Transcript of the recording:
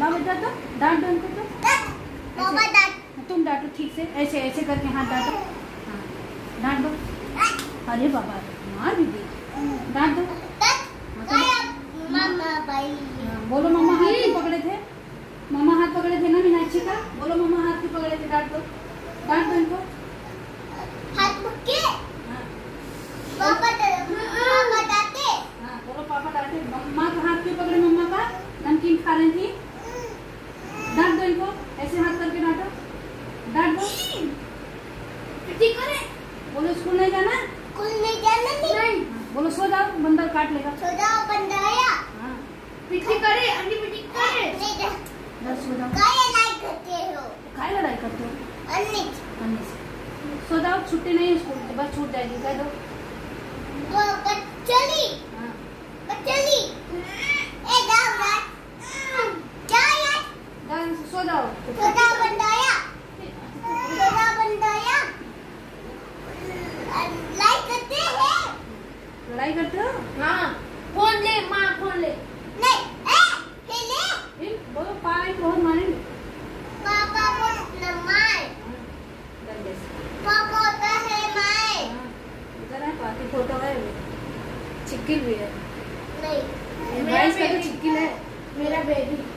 माँ बेटा तो डांट दो उनको तो तुम डांटो ठीक से, ऐसे ऐसे करके हाथ डांटो। हाँ डांट दो। अरे बाबा मार भी दी, डांट दो। बोलो मम्मा हाथ क्यों पकड़े थे, मम्मा हाथ पकड़े थे ना मीनाक्षी का, बोलो मम्मा हाथ क्यों पकड़े थे, डांट दो इनको। हाथ पकड़े पापा डांटे। हाँ बोलो पापा डांटे। मम्मा का हाथ क्यों पकड़े, मम्मा का नमकीन खा रही थी, डांट दो इनको, ऐसे हाथ करके डांटो, डांट दो। ठीक करे। बोलो स्कूल नहीं जाना, नहीं। बोलो सो जाओ बंदर काट लेगा। सो जाओ बंदर। हाँ पिटी करे, अन्नी पिटी करे। बस सो जाओ। काय लड़ाई करते हो? काय लड़ाई करते हो? अन्नी से सो जाओ, छुट्टी नहीं है स्कूल की, बस छूट जाएगी, कह दो। वो बच्चली। हाँ बच्चली। ए जाओ यार। क्या यार? सो जाओ। सो जाओ बंदाया। सो जाओ बंदाया। लड़ाई करते हैं? लड़ाई करते हो? हाँ। फोन ले माँ, फोन ले। नहीं ले। बोलो पापा बहुत मारेंगे। पापा बहुत न मार। पापा होता है मार। इधर है पापा की फोटो है, चिक्किल भी है। नहीं मेरा बेबी है। मेरा बेबी।